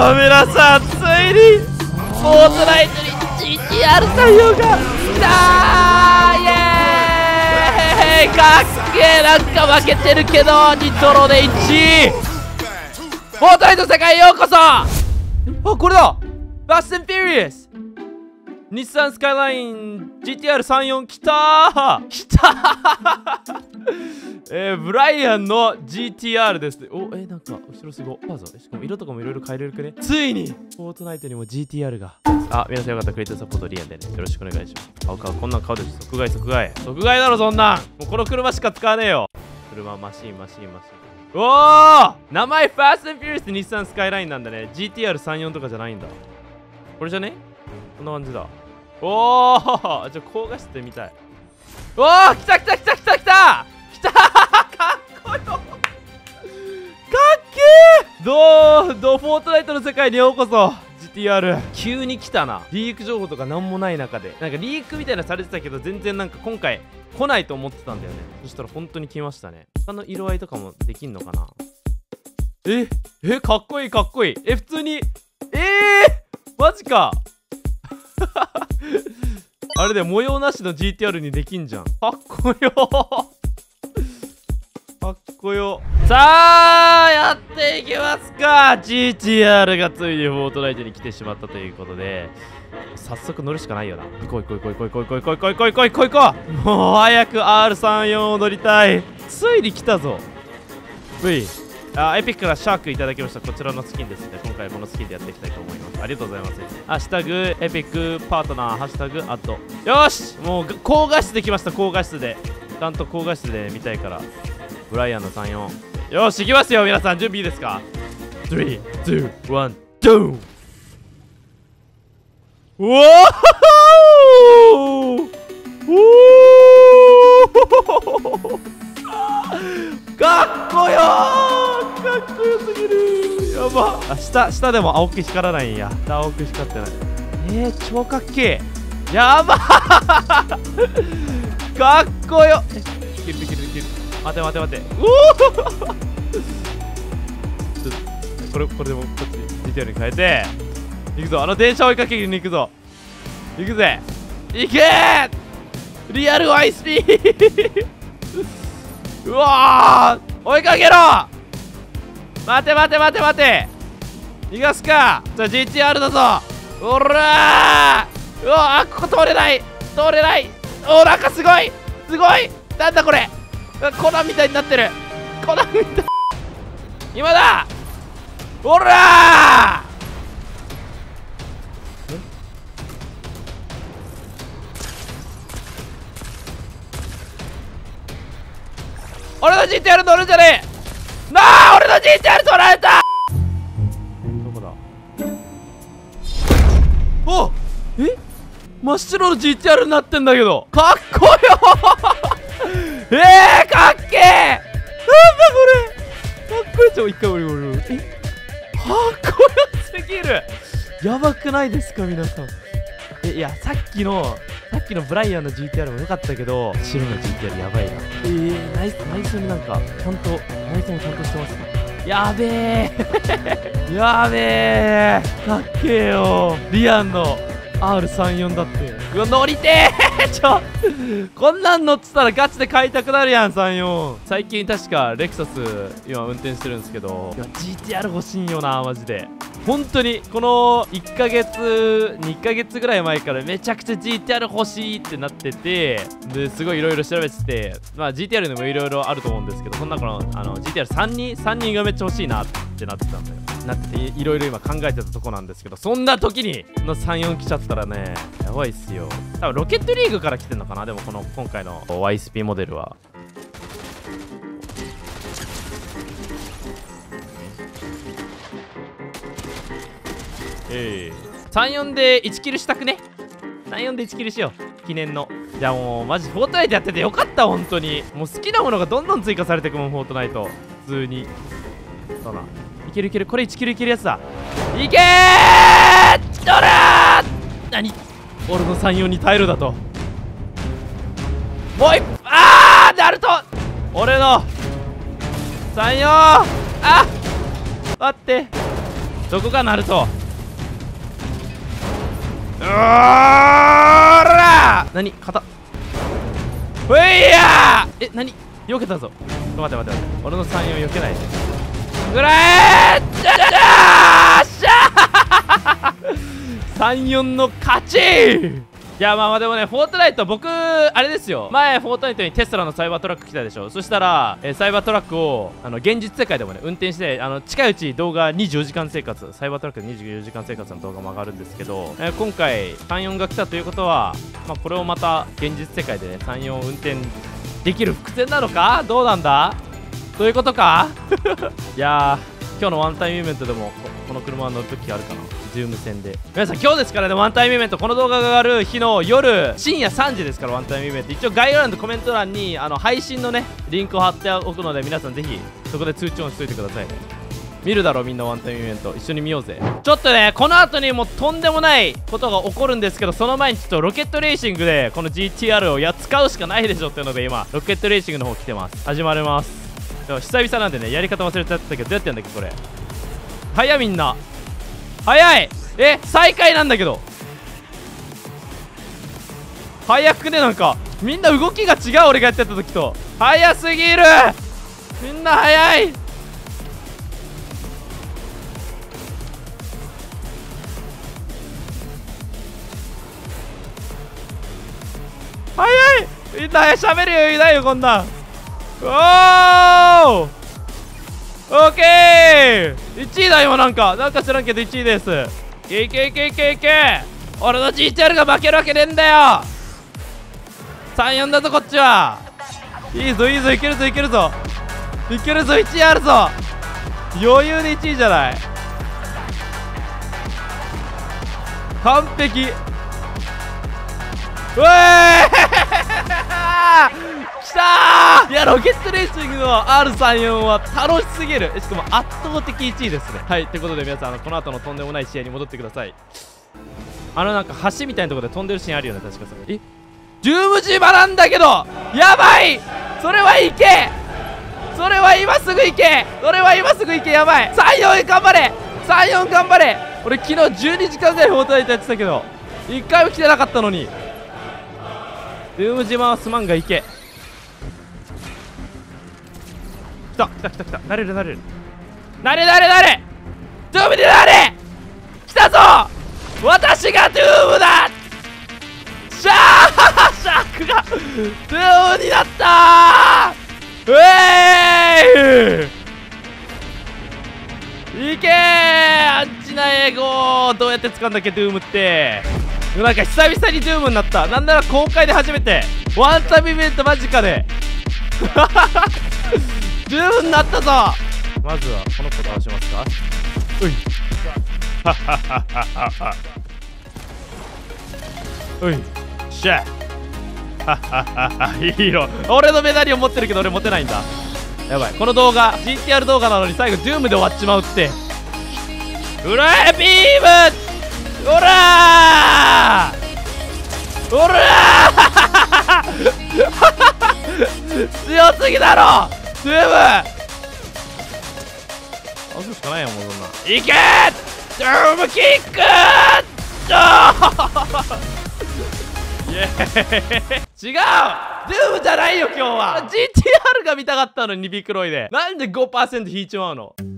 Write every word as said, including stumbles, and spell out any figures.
ー皆さん、ついにフォートナイトに ジーティーアール 採用が来たー。イエーイ、かっけー。なんか負けてるけどニトロでいちい。フォートナイト世界へようこそ。あ、これだ、ファスト&フューリアス日産スカイライン ジーティーアールさんじゅうよん 来たー来たーえー、ブライアンの ジーティーアール です。お、えー、なんか後ろすごい。あ、そうしかも色とかもいろいろ変えれるくね。ついにフォートナイトにも ジーティーアール が。あ、皆さんよかったらクリエイターサポートリアンでね、よろしくお願いします。顔顔こんなん顔でしょ。即買い即買い即買いだろそんなん。もうこの車しか使わねえよ。車マシンマシンマシン。おお、名前ファースト&フューリアス日産スカイラインなんだね。 ジーティーアールさんじゅうよん とかじゃないんだ。これじゃね、こんな感じだ。おお、じゃあ高画質で見たい。おお、来た来た来た来た来た来たかっこよかっけー。どうどうフォートナイトの世界にようこそ ジーティーアール。 急に来たな。リーク情報とかなんもない中で、なんかリークみたいなされてたけど全然なんか今回来ないと思ってたんだよね。そしたら本当に来ましたね。他の色合いとかもできんのかな。ええ、かっこいいかっこいい。え、普通に、えー、マジかあれで模様なしの ジーティーアール にできんじゃん。かっこよかっこよ。さあやっていきますか。 ジーティーアール がついにフォートナイトに来てしまったということで、早速乗るしかないよな。行こう行こう行こう行こう行こう行こう行こう行こう行こう行こう。もう早く アールさんじゅうよん を乗りたい。ついに来たぞ。Vあ、エピックからシャークいただきました。こちらのスキンですね。今回このスキンでやっていきたいと思います。ありがとうございます。ハッシュタグエピックパートナー、ハッシュタグアット。よし、もう高画質できました。高画質でちゃんと高画質で見たいから。ブライアンのさんじゅうよん。よし、いきますよ。皆さん準備いいですか。スリー、ツー、ワン、ドーン。うわーかっこよー、かっこよすぎる。やば。あ、下下でも青く光らないんや。下青く光ってない。えー、超かっけー。やばかっこよ。え、いけるいけるいける。待て待て待て。うおーこれこれでもこっち ジーティーアール に変えていくぞ。あの電車追いかけに行くぞ。行くぜ。行けー、リアルアイスピーうわー、追いかけろ。待て待て待て待て。逃がすか。じゃあ ジーティーアール だぞ。おらー、うわー、ここ通れない通れない。おー、なんかすごいすごい。なんだこれ。コナンみたいになってる。コナンみたい。今だ。おらー、俺の ジーティーアール 乗るんじゃねえなあ。俺の ジーティーアール 取られた。どこだ。おえ、真っ白の ジーティーアール になってんだけど、かっこよえー、かっけー。なんだこれ。かっこいい。ちょ、一回俺俺俺え、かっこよすぎる。やばくないですか皆さん。え、いや、さっきのさっきのブライアンの ジーティーアール も良かったけど、白の ジーティーアール やばいな。えー、ナイスナイスになんかちゃんとナイスもちゃんとしてますね。やべえやべえ、かっけえよ。リアンの アールさんじゅうよん だって。うわ、乗りてーちょこんなん乗ってたらガチで買いたくなるやん。さんじゅうよん最近確かレクサス今運転してるんですけど、いや ジーティーアール 欲しいんよなマジで。本当にこのいっかげつにかげつぐらい前からめちゃくちゃ ジーティーアール 欲しいってなってて、ですごいいろいろ調べてて、まあ ジーティーアール でもいろいろあると思うんですけど、その中のあの ジーティーアールさん 人さんにんがめっちゃ欲しいなってなってたんだよ。なってていろいろ今考えてたとこなんですけど、そんな時にのさんじゅうよん来ちゃったらね、やばいっすよ。多分ロケットリーグから来てんのかな。でもこの今回の ワイエスピー モデルはえー、さんじゅうよんでいちキルしたくね。さんじゅうよんでいちキルしよう、記念の。じゃあもうマジフォートナイトやっててよかった本当に。もう好きなものがどんどん追加されてくもんフォートナイト。普通にそうな、いけるいける。これいちキルいけるやつだ。いけー、どらー。何、俺のさんじゅうよんに耐えるだと。もう一あーナルト、俺のさんじゅうよん。あ待ってどこかナルト。うーらー何肩ういやーえ何避けたぞ。待って待って待って、俺のさんよん避けないでぐらえーしゃーしゃーさんよんの勝ち。いやまあまあでもね、フォートナイト僕あれですよ、前フォートナイトにテスラのサイバートラック来たでしょ。そしたら、えー、サイバートラックをあの現実世界でもね運転して、あの近いうち動画にじゅうよじかん生活、サイバートラックでにじゅうよじかん生活の動画も上がるんですけど、えー、今回さんよんが来たということは、まあ、これをまた現実世界でねさんよん運転できる伏線なのか、どうなんだ、どういうことかいやー、今日のワンタイムイベントでも こ, この車は乗るときあるかな、ズーム戦で。皆さん今日ですからね、ワンタイムイベント、この動画が上がる日の夜深夜さんじですから、ワンタイムイベント一応概要欄とコメント欄にあの配信のねリンクを貼っておくので、皆さんぜひそこで通知オンしといてくださいね。見るだろみんな、ワンタイムイベント一緒に見ようぜ。ちょっとねこの後にもうとんでもないことが起こるんですけど、その前にちょっとロケットレーシングでこの ジーティーアール をやっ使うしかないでしょっていうので、今ロケットレーシングの方来てます。始まります。でも久々なんでね、やり方忘れちゃったけど、どうやってやんだっけこれ。早いみんな早い。え再開なんだけど早くね、なんかみんな動きが違う、俺がやってた時と。早すぎる、みんな早い。早い、みんな喋る余裕ないよこんなん。おーオッケー、いちいだ今、なんかなんか知らんけどいちいです。いけいけいけいけ、俺の ジーティーアール が負けるわけねえんだよ。さんよんだぞこっちは。いいぞいいぞ、いけるぞいけるぞいけるぞ、いちいあるぞ、余裕でいちいじゃない。完璧。うえーきたー。いやロケットレーシングの アールさんじゅうよん は楽しすぎる。しかも圧倒的いちいですね。はい、ということで皆さん、あのこの後のとんでもない試合に戻ってください。あのなんか橋みたいなところで飛んでるシーンあるよね、確かそれ。えドゥーム島なんだけど、やばい、それは行け、それは今すぐ行け、それは今すぐ行け、やばい。さんよん頑張れ、さんよん頑張れ。俺昨日じゅうにじかんぐらいフォートナイトやってたけどいっかいも来てなかったのに。ドゥーム島はすまんが行け。来た来た来た来た、なれるなれるなれなれなれ、ドゥームになれ、来たぞ、私がドゥームだ。シャーシャークがドゥームになったー。うえーいいけー、アンチな英語どうやって使うんだっけドゥームって。なんか久々にドゥームになった。なんなら公開で初めてワンタイムイベント間近でドゥームになったぞ。まずはこの子倒しますか。ういはっはっはっはっはういしゃはっはっはっは、ヒーロー。俺のメダリオン持ってるけど俺持てないんだ。やばい、この動画 ジーティーアール 動画なのに最後ドゥームで終わっちまうって。うらービーム、おらーおらー強すぎだろドゥーム。倒すしかないよもうそんな。いけードゥームキックーイエーイ違う、ドゥームじゃないよ今日は。 ジーティーアール が見たかったのにビクロイでなんで ごパーセント 引いちまうの。